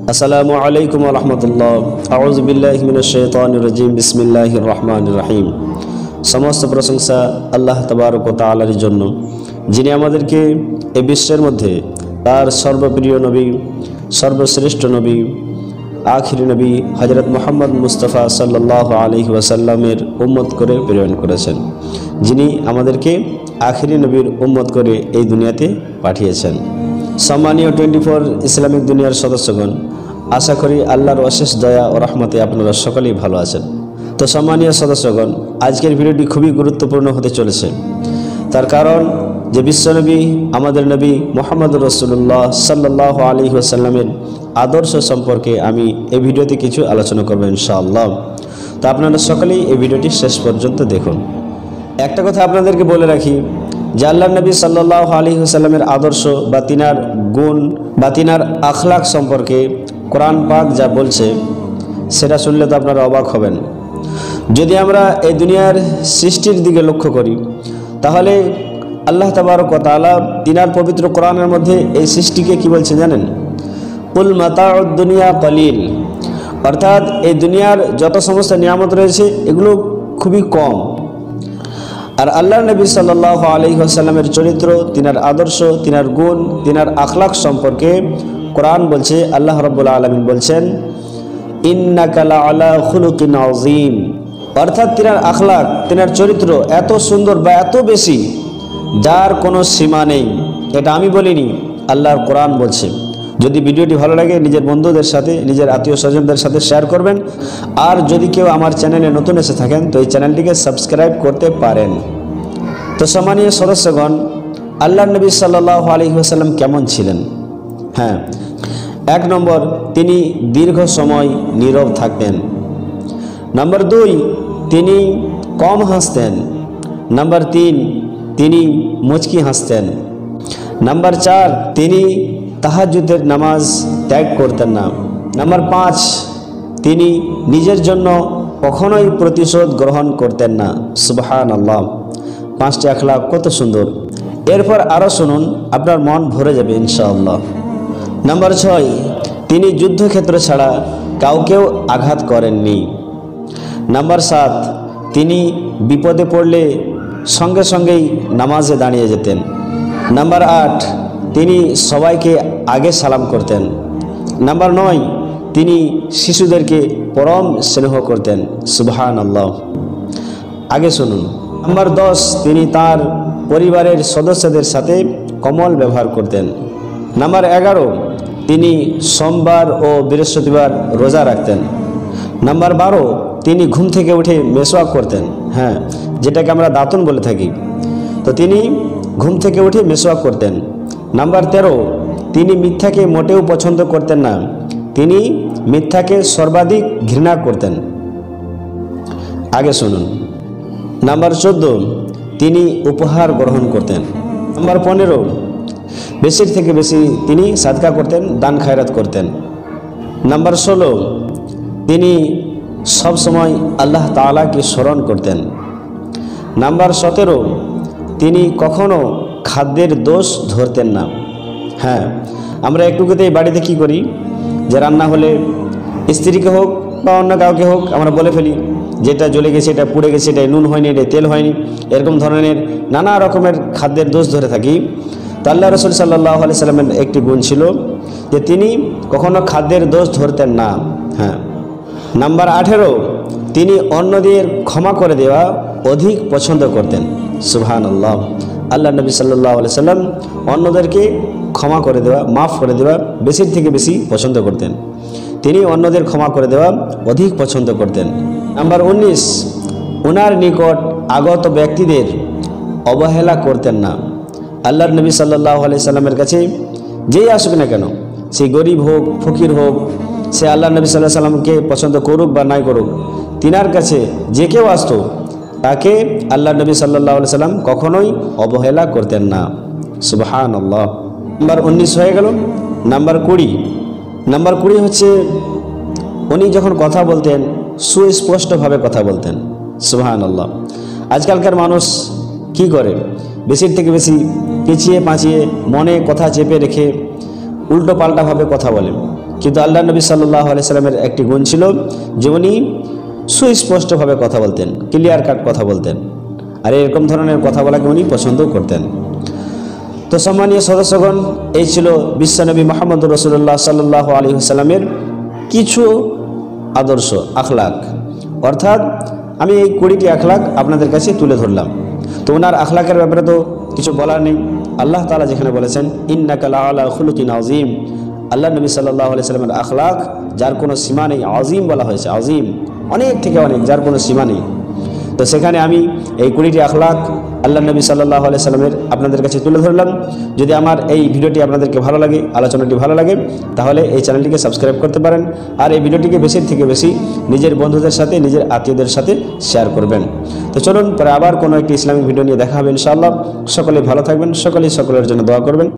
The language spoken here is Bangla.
আসসালামু আলাইকুম ওয়া রাহমাতুল্লাহ। আউযু বিল্লাহি মিনাশ শাইতানির রাজিম। বিসমিল্লাহির রহমানির রহিম। সমস্ত প্রশংসা আল্লাহ তাবারক ওয়া তাআলার জন্য, যিনি আমাদেরকে এই বিশ্বের মধ্যে তার সর্বপ্রিয় নবী, সর্বশ্রেষ্ঠ নবী, আখিরি নবী হযরত মুহাম্মদ মুস্তাফা সাল্লাল্লাহু আলাইহি ওয়াসাল্লামের উম্মত করে প্রেরণ করেছেন, যিনি আমাদেরকে আখিরি নবীর উম্মত করে এই দুনিয়াতে পাঠিয়েছেন। সম্মানীয় 24 ইসলামিক দুনিয়ার সদস্যগণ, আশা করি আল্লাহর অশেষ দয়া ও রহমতে আপনারা সকলেই ভালো আছেন। তো সম্মানীয় সদস্যগণ, আজকের ভিডিওটি খুবই গুরুত্বপূর্ণ হতে চলেছে। তার কারণ যে বিশ্বনবী আমাদের নবী মুহাম্মদ রাসূলুল্লাহ সাল্লাল্লাহু আলাইহি ওয়াসাল্লামের আদর্শ সম্পর্কে আমি এই ভিডিওতে কিছু আলোচনা করব ইনশাআল্লাহ। তো আপনারা সকলেই এই ভিডিওটি শেষ পর্যন্ত দেখুন। একটা কথা আপনাদেরকে বলে রাখি যে আল্লাহর নবী সাল্লাল্লাহু আলাইহি ওয়াসাল্লামের আদর্শ বা তিনার গুণ বা তিনার আখলাক সম্পর্কে কোরআন পাক যা বলছে সেটা শুনলে তো আপনারা অবাক হবেন। যদি আমরা এই দুনিয়ার সৃষ্টির দিকে লক্ষ্য করি, তাহলে আল্লাহ তাবারক ওয়া তাআলা তিনার পবিত্র কোরআনের মধ্যে এই সৃষ্টিকে কি বলছে জানেন? কুল মাতাউদ দুনিয়া কলিল, অর্থাৎ এই দুনিয়ার যত সমস্ত নিয়ামত রয়েছে এগুলো খুবই কম। আর আল্লাহর নবী সাল্লাল্লাহু আলাইহি ওয়াসাল্লামের চরিত্র, তিনার আদর্শ, তিনার গুণ, তিনার আখলাক সম্পর্কে কোরআন বলছে, আল্লাহ রাব্বুল আলামিন বলছেন ইন্নাকা লাআলা খুলুকিন আযীম, অর্থাৎ তিনার আখলাক, তিনার চরিত্র এত সুন্দর বা এত বেশি যার কোনো সীমা নেই। এটা আমি বলিনি, আল্লাহর কোরআন বলছে। যদি ভিডিওটি ভালো লাগে নিজের বন্ধুদের সাথে, নিজের আত্মীয় স্বজনদের সাথে শেয়ার করবেন। আর যদি কেউ আমার চ্যানেলে নতুন এসে থাকেন তো এই চ্যানেলটিকে সাবস্ক্রাইব করতে পারেন। তো সম্মানীয় সদস্যগণ, আল্লাহর নবী সাল্লাল্লাহু আলাইহি ওয়াসাল্লাম কেমন ছিলেন? হ্যাঁ, 1 নম্বর, তিনি দীর্ঘ সময় নীরব থাকতেন। নাম্বার 2, তিনি কম হাসতেন। নাম্বার 3, তিনি মুচকি হাসতেন। নাম্বার 4, তিনি তাহাজ্জুদের নামাজ ত্যাগ করতেন না। নাম্বার 5, তিনি নিজের জন্য কখনোই প্রতিশোধ গ্রহণ করতেন না। সুবহানাল্লাহ, 5টি আখলাক কত সুন্দর। এরপর আরও শুনুন, আপনার মন ভরে যাবে ইনশাআল্লাহ। নাম্বার 6, তিনি যুদ্ধক্ষেত্র ছাড়া কাউকেও আঘাত করেননি। নাম্বার 7, তিনি বিপদে পড়লে সঙ্গে সঙ্গেই নামাজে দাঁড়িয়ে যেতেন। নাম্বার 8, তিনি সবাইকে আগে সালাম করতেন। নাম্বার 9, তিনি শিশুদেরকে পরম স্নেহ করতেন। সুবহানাল্লাহ, আগে শুনুন। নাম্বার 10, তিনি তার পরিবারের সদস্যদের সাথে কোমল ব্যবহার করতেন। নাম্বার 11, তিনি সোমবার ও বৃহস্পতিবার রোজা রাখতেন। নাম্বার 12, তিনি ঘুম থেকে উঠে মেসওয়াক করতেন। হ্যাঁ, যেটাকে আমরা দাঁতন বলে থাকি। তো তিনি ঘুম থেকে উঠে মেসওয়াক করতেন। নাম্বার 13, তিনি মিথ্যাকে মোটেও পছন্দ করতেন না, তিনি মিথ্যাকে সর্বাধিক ঘৃণা করতেন। আগে শুনুন। নাম্বার 14, তিনি উপহার গ্রহণ করতেন। নাম্বার 15, বেশির থেকে বেশি তিনি সাদকা করতেন, দান খায়রাত করতেন। নাম্বার 16, তিনি সব সময় আল্লাহ তাআলাকে স্মরণ করতেন। নাম্বার 17, তিনি কখনো খাদ্যের দোষ ধরতেন না। হ্যাঁ, আমরা একটুকুতেই বাড়িতে কি করি, যে রান্না হলে স্ত্রীকে হোক বা অন্য কাউকে হোক আমরা বলে ফেলি যেটা জ্বলে গেছে, এটা পুড়ে গেছে, এটা নুন হয়নি, এটা তেল হয়নি, এরকম ধরনের নানা রকমের খাদ্যের দোষ ধরে থাকি। তো আল্লাহ রাসূল সাল্লাল্লাহু আলাইহি সাল্লামের একটি গুণ ছিল যে তিনি কখনো খাদ্যের দোষ ধরতেন না। হ্যাঁ। নাম্বার 18, তিনি অন্যদের ক্ষমা করে দেওয়া অধিক পছন্দ করতেন। সুবহানাল্লাহ, আল্লাহ নবী সাল্লাল্লাহু আলাইহি সাল্লাম অন্যদেরকে ক্ষমা করে দেওয়া, মাফ করে দেওয়া বেশির থেকে বেশি পছন্দ করতেন। তিনি অন্যদের ক্ষমা করে দেওয়া অধিক পছন্দ করতেন। নাম্বার 19, ওনার নিকট আগত ব্যক্তিদের অবহেলা করতেন না। আল্লাহর নবী সাল্লাল্লাহু আলাইহি সাল্লামের কাছে যেই আসুক না কেন, সে গরিব হোক, ফকির হোক, সে আল্লাহ নবী সাল্লাল্লাহু আলাইহি সাল্লামকে পছন্দ করুক বা নাই করুক, তিনার কাছে যে কেউ আসতো তাকে আল্লাহ নবী সাল্লাল্লাহু আলাইহি সাল্লাম কখনোই অবহেলা করতেন না। সুবহানাল্লাহ। নাম্বার 19 হয়ে গেল। নাম্বার 20, নাম্বার 20 হচ্ছে উনি যখন কথা বলতেন সুস্পষ্টভাবে কথা বলতেন। সুবহানাল্লাহ। আজকালকার মানুষ কি করে, বেশির থেকে বেশি পিছিয়ে পাঁচিয়ে মনে কথা চেপে রেখে উল্টো পাল্টাভাবে কথা বলে। কিন্তু আল্লাহ নবী সাল্লাল্লাহু আলাইহি সাল্লামের একটি গুণ ছিল যে উনি সুস্পষ্টভাবে কথা বলতেন, ক্লিয়ার কাট কথা বলতেন, আর এরকম ধরনের কথা বলাকে উনি পছন্দও করতেন। তো সম্মানীয় সদস্যগণ, এই ছিল বিশ্বনবী মুহাম্মদুর রাসূলুল্লাহ সাল্লাল্লাহু আলাইহি ওয়াসাল্লামের কিছু আদর্শ, আখলাক। অর্থাৎ আমি এই 20টি আখলাক আপনাদের কাছে তুলে ধরলাম। তো ওনার আখলাকের ব্যাপারে তো কিছু বলার নেই। আল্লাহ তাআলা যেখানে বলেছেন ইন্নাকা লাআলা খুলুকিন আযীম, আল্লাহ নবী সাল্লাল্লাহু আলাইহি সাল্লামের আখলাক যার কোনো সীমা নেই, আযীম বলা হয়েছে, আযীম অনেক থেকে অনেক, যার কোনো সীমা নেই। তো সেখানে আমি এই 20টি আখলাক আল্লাহ নবী সাল্লাল্লাহু আলাইহি সাল্লামের আপনাদের কাছে তুলে ধরলাম। যদি আমার এই ভিডিওটি আপনাদেরকে ভালো লাগে, আলোচনাটি ভালো লাগে, তাহলে এই চ্যানেলটিকে সাবস্ক্রাইব করতে পারেন। আর এই ভিডিওটিকে বেশি থেকে বেশি নিজের বন্ধুদের সাথে, নিজের আত্মীয়দের সাথে শেয়ার করবেন। তো চলুন পরে আবার কোনো একটি ইসলামিক ভিডিও নিয়ে দেখা হবে ইনশাআল্লাহ। সকলেই ভালো থাকবেন, সকলের জন্য দোয়া করবেন।